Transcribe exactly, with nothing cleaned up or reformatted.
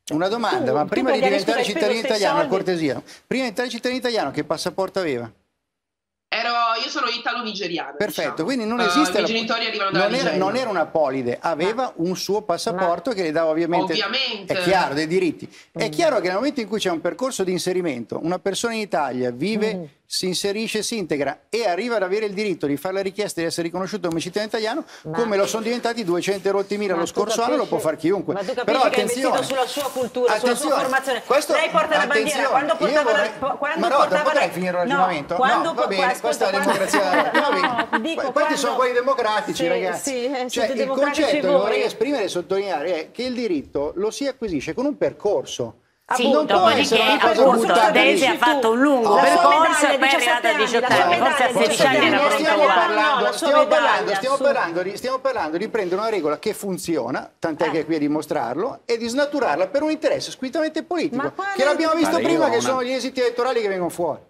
Una domanda, tu, ma tu prima di pagare, diventare scusa, cittadino italiano, a soldi. cortesia, prima di diventare cittadino italiano che passaporto aveva? Ero, io sono italo-nigeriana. Perfetto, diciamo. quindi non Uh, esiste. I miei La... genitori arrivano dalla non, era, Nigeria. non era una polide, aveva ma, un suo passaporto ma, che le dava ovviamente. Ovviamente. È chiaro, dei diritti. Mm. È chiaro che nel momento in cui c'è un percorso di inserimento, una persona in Italia vive, mm. si inserisce, si integra e arriva ad avere il diritto di fare la richiesta di essere riconosciuto come cittadino italiano, ma, come lo sono diventati duecento rotti mila lo scorso capisci, anno, lo può fare chiunque. Ma tu capisci però che attenzione, è investito sulla sua cultura, attenzione, sulla sua formazione. Questo, lei porta la bandiera, quando portava vorrei... la, quando ma no, portava potrei la... finire il ragionamento? No, quando, no va bene, ascolta, questa è la democrazia. No, no, dico, questi quando... sono quelli democratici, sì, ragazzi. Sì, eh, cioè, il concetto che vorrei esprimere e sottolineare è che il diritto lo si acquisisce con un percorso. Sì, dopodiché appunto Daisy ha fatto un lungo la percorso e poi è arrivata a diciotto anni, forse a sedici anni era trentaquattro. Stiamo parlando, stiamo parlando, di, stiamo parlando di prendere una regola che funziona, tant'è eh. che è qui a dimostrarlo, e di snaturarla per un interesse squisitamente politico, che l'abbiamo visto prima, che sono gli esiti elettorali che vengono fuori.